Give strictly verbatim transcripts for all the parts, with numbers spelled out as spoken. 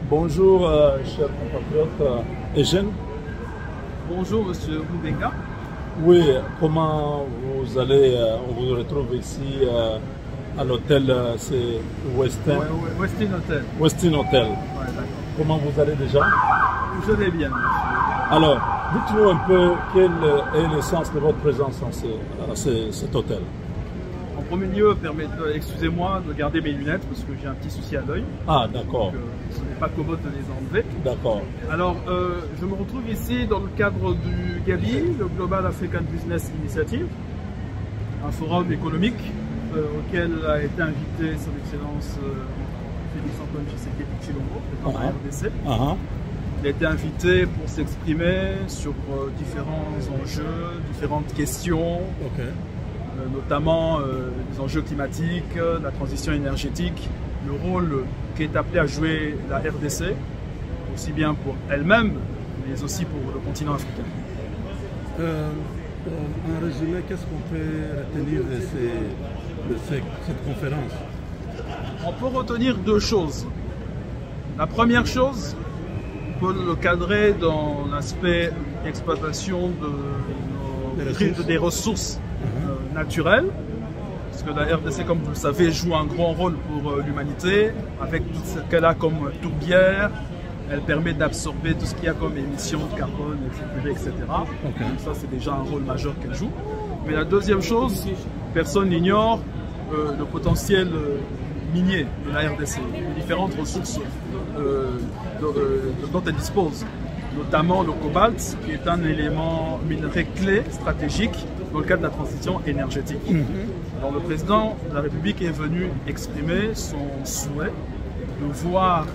Bonjour, euh, cher compatriote euh, Eugène. Bonjour, monsieur Moubenga. Oui, comment vous allez, euh, on vous retrouve ici euh, à l'hôtel, euh, c'est Westin, Ouais, ouais, Westin Hotel. Westin Hotel. Ouais, d'accord. Comment vous allez déjà? Je vais bien, monsieur. Alors, dites-nous un peu quel est le sens de votre présence dans ce, à ce- cet hôtel. En premier lieu, permettez- excusez-moi de garder mes lunettes parce que j'ai un petit souci à l'œil. Ah, d'accord, Donc, euh, ce n'est pas commode de les enlever. d'accord. Alors, euh, je me retrouve ici dans le cadre du Gabi, le Global African Business Initiative, un forum économique euh, auquel a été invité son Excellence euh, Félix Antoine Tshisekedi Tshilombo, président de la Ah. R D C. Ah, ah. Il a été invité pour s'exprimer sur euh, différents enjeux, différentes questions, Ok. euh, notamment euh, les enjeux climatiques, euh, la transition énergétique, le rôle qu'est appelé à jouer la R D C, aussi bien pour elle-même, mais aussi pour le continent africain. Euh, euh, en résumé, qu'est-ce qu'on peut retenir de, ces- de ces- cette conférence? On peut retenir deux choses. La première chose, on peut le cadrer dans l'aspect exploitation de nos- Des ressources. des ressources euh, naturelles. Parce que la R D C, comme vous le savez, joue un grand rôle pour euh, l'humanité, avec tout ce qu'elle a comme tourbière. Elle permet d'absorber tout ce qu'il y a comme émissions de carbone, et cetera et cetera. Ok. Donc ça, c'est déjà un rôle majeur qu'elle joue. Mais la deuxième chose, personne n'ignore euh, le potentiel euh, minier de la R D C, les différentes ressources euh, de- euh, dont elle dispose, notamment le cobalt, qui est un élément minerai clé, stratégique, dans le cadre de la transition énergétique. Alors le président de la République est venu exprimer son souhait de voir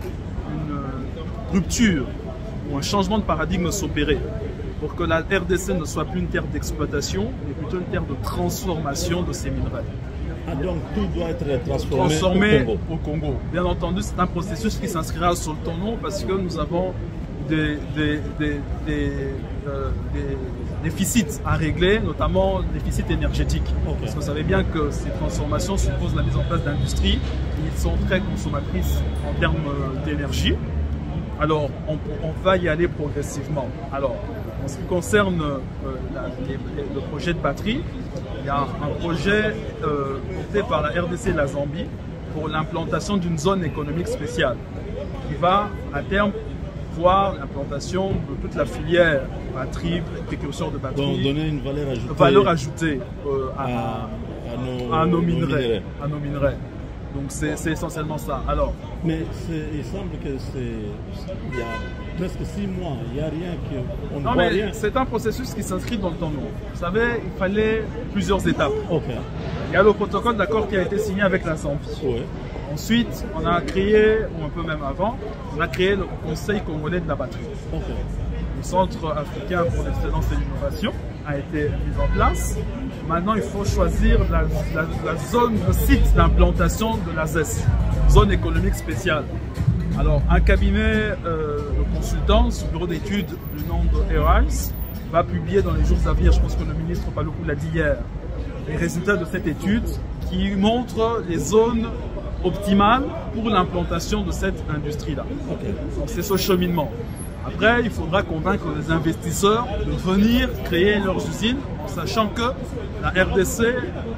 une rupture ou un changement de paradigme s'opérer pour que la R D C ne soit plus une terre d'exploitation, mais plutôt une terre de transformation de ces minerais. Ah, donc tout doit être transformé, Transformé au Congo. au Congo. Bien entendu, c'est un processus qui s'inscrira sur le temps long parce que nous avons des, des, des, des, euh, des déficits à régler, notamment déficits énergétiques. Ok. Parce que vous savez bien que ces transformations supposent la mise en place d'industries qui sont très consommatrices en termes euh, d'énergie. Alors, on, on va y aller progressivement. Alors, en ce qui concerne euh, la- les- les- le projet de batterie, il y a un projet euh, porté par la R D C et la Zambie pour l'implantation d'une zone économique spéciale qui va, à terme, voir l'implantation de toute la filière batterie, précurseurs de Donc batterie, donner une valeur ajoutée, valeur ajoutée euh, à, à, à nos, à nos nos minerais. À nos minerais. Donc, c'est c'est essentiellement ça. Alors, Mais c'est- il semble que c'est il y a presque six mois, il n'y a rien qu'on ne non, voit mais rien. c'est un processus qui s'inscrit dans le temps long. Vous savez, il fallait plusieurs étapes. Ok, Il y a le protocole d'accord qui a été signé avec la Zambie. ouais. Ensuite, on a créé, ou un peu même avant, on a créé le Conseil congolais de la batterie. Ok. Le Centre africain pour l'excellence et l'innovation a été mis en place. Maintenant, il faut choisir la, la- la zone, le site d'implantation de la Z E S, zone économique spéciale. Alors, un cabinet euh, de consultance, ce bureau d'études du nom de Airlines, va publier dans les jours à venir, je pense que le ministre Paluku l'a dit hier, les résultats de cette étude qui montrent les zones optimales pour l'implantation de cette industrie-là. Ok. Donc c'est ce cheminement. Après, il faudra convaincre les investisseurs de venir créer leurs usines, en sachant que la R D C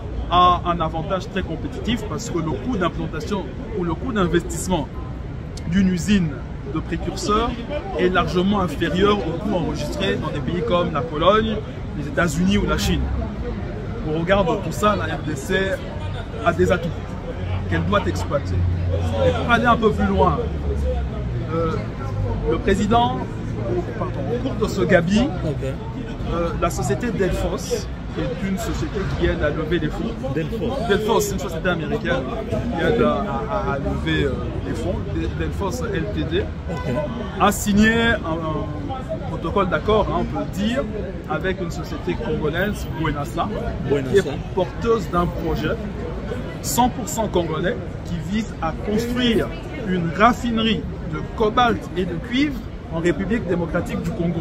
a un avantage très compétitif parce que le coût d'implantation ou le coût d'investissement d'une usine de précurseurs est largement inférieur au coût enregistré dans des pays comme la Pologne, les États-Unis ou la Chine. Au regard de tout ça, la R D C a des atouts qu'elle doit exploiter. Et pour aller un peu plus loin, euh, le président, au, pardon, au cours de ce Gabi, Ok. euh, la société Delphos, qui est une société qui aide à lever les fonds, Delphos. Delphos, c'est une société américaine qui aide à, à- à lever euh, les fonds, Delphos L T D, Ok. a signé un, un protocole d'accord, hein, on peut le dire, avec une société congolaise, Buenasa, Buenasa. qui est porteuse d'un projet cent pour cent congolais qui vise à construire une raffinerie de cobalt et de cuivre en République démocratique du Congo.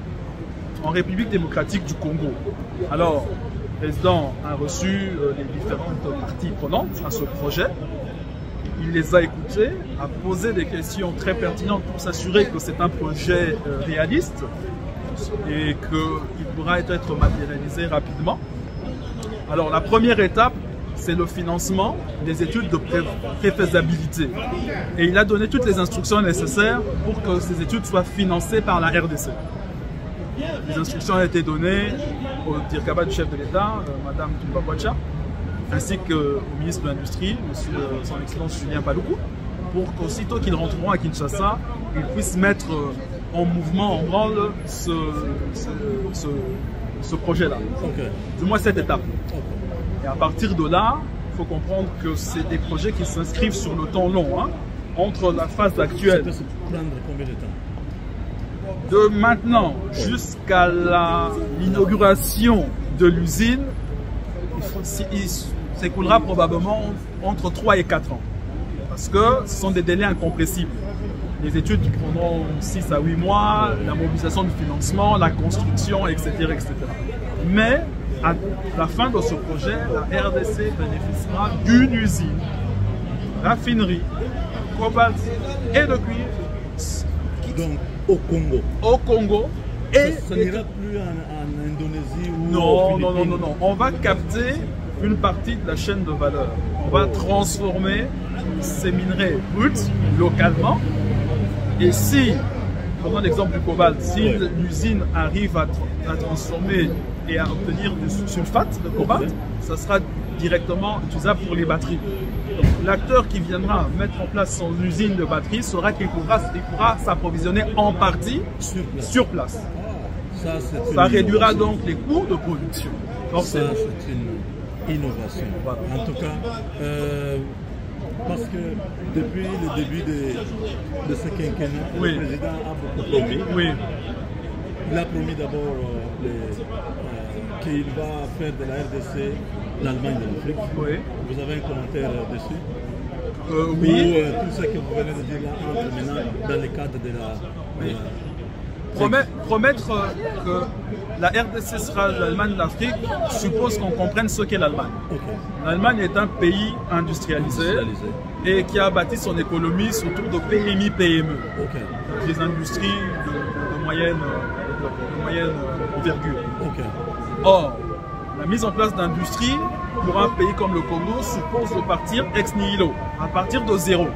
En République démocratique du Congo. Alors, le président a reçu euh, les différentes parties prenantes à ce projet. il les a écoutés, a posé des questions très pertinentes pour s'assurer que c'est un projet euh, réaliste et qu'il pourra être matérialisé rapidement. Alors la première étape, c'est le financement des études de pré préfaisabilité. Et il a donné toutes les instructions nécessaires pour que ces études soient financées par la R D C. Les instructions ont été données au Dirkaba du chef de l'État, euh, Madame Toumba Bouacha, ainsi qu'au ministre de l'Industrie, Monsieur euh, Son Excellence Julien Paluku, pour qu'aussitôt qu'ils rentreront à Kinshasa, ils puissent mettre euh, en mouvement, en branle ce, ce, ce, ce projet-là. Okay. Du moins cette étape. Okay. Et à partir de là, il faut comprendre que c'est des projets qui s'inscrivent sur le temps long, hein, entre la phase actuelle. Ça peut se prendre combien de temps? De maintenant jusqu'à l'inauguration de l'usine, il s'écoulera probablement entre trois et quatre ans. Parce que ce sont des délais incompressibles. Les études prendront six à huit mois, la mobilisation du financement, la construction, et cetera, et cetera. Mais à la fin de ce projet, la R D C bénéficiera d'une usine, raffinerie, cobalt et de cuivre. Donc, au Congo. Au Congo. Et ça n'ira plus en, en Indonésie ou non, non, non, non, non. On va capter une partie de la chaîne de valeur. On va transformer ces minerais bruts localement. Et si, prenons l'exemple du cobalt, si oui. l'usine arrive à, à transformer et à obtenir du sulfate de cobalt, okay. ça sera directement utilisable pour les batteries. L'acteur qui viendra mettre en place son usine de batterie saura qu'il pourra, il pourra s'approvisionner en partie sur place. Sur place. Ah, ça ça réduira innovation. Donc les coûts de production. Donc, ça, c'est une innovation. Voilà. En tout cas, euh, parce que depuis le début de, de ce quinquennat, oui. le président a beaucoup promis. Oui. Il a promis d'abord euh, euh, qu'il va faire de la R D C l'Allemagne de l'Afrique. Oui. Vous avez un commentaire euh, dessus? euh, Oui. Ou euh, tout ce que vous venez de dire là entre maintenant dans le cadre de la... Oui. Euh, Promet, promettre que la R D C sera l'Allemagne de l'Afrique suppose qu'on comprenne ce qu'est l'Allemagne. Okay. L'Allemagne est un pays industrialisé, industrialisé et qui a bâti son économie autour de P M I P M E. Okay. Des industries de, de, de, moyenne, de, de moyenne envergure. Okay. Or, la mise en place d'industries pour un pays comme le Congo suppose de partir ex nihilo, à partir de zéro.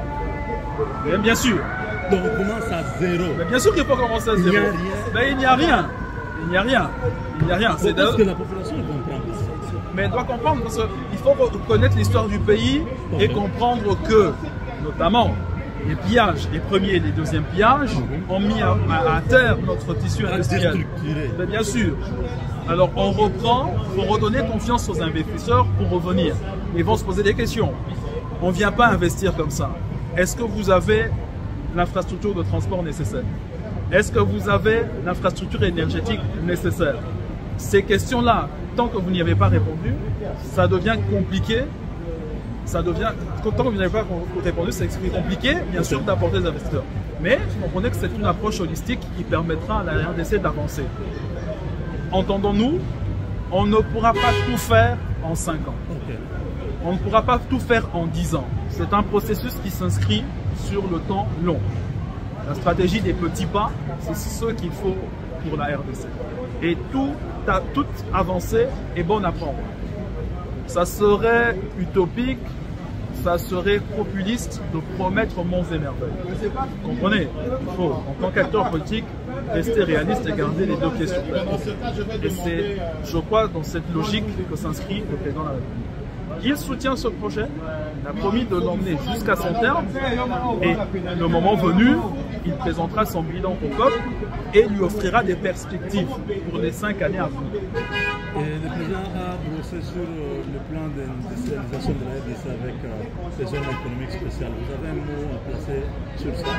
Bien, bien sûr. Donc on commence à zéro. Mais bien sûr qu'il faut commencer à zéro. Il n'y a rien. Mais il n'y a rien. Il n'y a rien. Il n'y a rien. C'est parce que la population comprend. Mais elle doit comprendre parce qu'il faut connaître l'histoire du pays okay. et comprendre que, notamment, les pillages, les premiers et les deuxièmes pillages, mm-hmm. ont mis à, à, à terre notre tissu industriel. Mais bien sûr. Alors on reprend pour redonner confiance aux investisseurs pour revenir. Ils vont se poser des questions. On ne vient pas investir comme ça. Est-ce que vous avez l'infrastructure de transport nécessaire? Est-ce que vous avez l'infrastructure énergétique nécessaire? Ces questions-là, tant que vous n'y avez pas répondu, ça devient compliqué. Ça devient, tant que vous n'y avez pas répondu, c'est compliqué, bien sûr, d'apporter des investisseurs. Mais vous comprenez que c'est une approche holistique qui permettra à la R D C d'avancer. Entendons-nous, on ne pourra pas tout faire en cinq ans. Okay. On ne pourra pas tout faire en dix ans. C'est un processus qui s'inscrit sur le temps long. La stratégie des petits pas, c'est ce qu'il faut pour la R D C. Et tout, toute avancée est bonne à prendre. Ça serait utopique, ça serait populiste de promettre monts et merveilles. Vous comprenez? Il faut, en tant qu'acteur politique, rester réaliste et garder les deux pieds sur terre. Et c'est, je crois, dans cette logique que s'inscrit le président de la République. Il soutient ce projet, il a promis de l'emmener jusqu'à son terme et le moment venu, il présentera son bilan au peuple et lui offrira des perspectives pour les cinq années à venir. Et le président a brossé sur le plan d'industrialisation de la R D C avec euh, les zones économiques spéciales. Vous avez un mot à placer sur ça?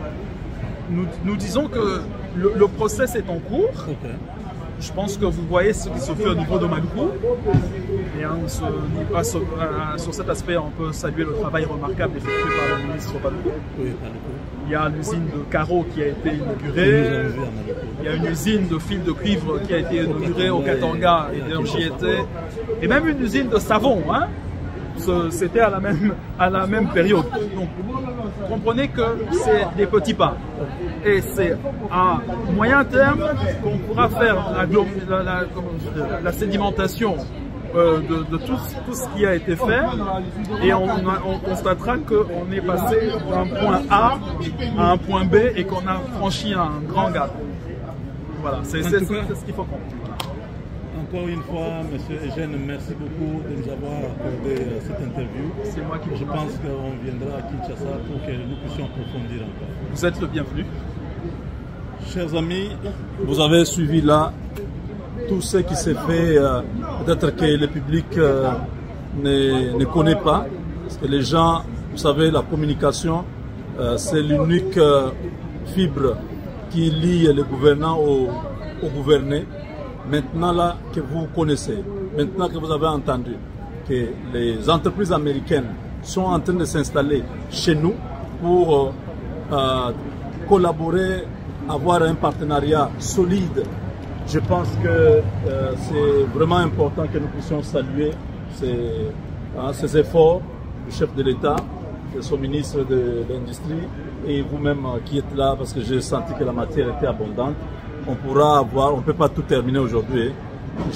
Nous, nous disons que le, le process est en cours. Okay. Je pense que vous voyez ce qui se fait au niveau de Maluku. Et on se, on sur, euh, sur cet aspect, on peut saluer le travail remarquable effectué par le ministre Maluku. Oui, il y a l'usine de carreaux qui a été inaugurée. Il y a une usine de fils de cuivre qui a été inaugurée au Katanga et j'y étais. Et même une usine de savon. Hein. c'était à la même à la même période. Donc, comprenez que c'est des petits pas. Et c'est à moyen terme qu'on pourra faire la, la, la, la sédimentation euh, de, de tout, tout ce qui a été fait, et on, on constatera qu'on est passé d'un point A à un point B et qu'on a franchi un grand gap. Voilà, c'est ce qu'il faut comprendre. Encore une fois, M. Eugène, merci beaucoup de nous avoir accordé cette interview. C'est moi qui vous Je pense qu'on viendra à Kinshasa pour que nous puissions approfondir encore. Vous êtes le bienvenu. Chers amis, vous avez suivi là tout ce qui s'est fait, euh, peut-être que le public euh, ne, ne connaît pas, parce que les gens, vous savez, la communication, euh, c'est l'unique euh, fibre qui lie le gouvernant au, au gouverné. Maintenant là que vous connaissez, maintenant que vous avez entendu que les entreprises américaines sont en train de s'installer chez nous pour euh, collaborer, avoir un partenariat solide, je pense que euh, c'est vraiment important que nous puissions saluer ces, hein, ces efforts du chef de l'État, de son ministre de l'Industrie et vous-même euh, qui êtes là, parce que j'ai senti que la matière était abondante. On pourra avoir, on ne peut pas tout terminer aujourd'hui,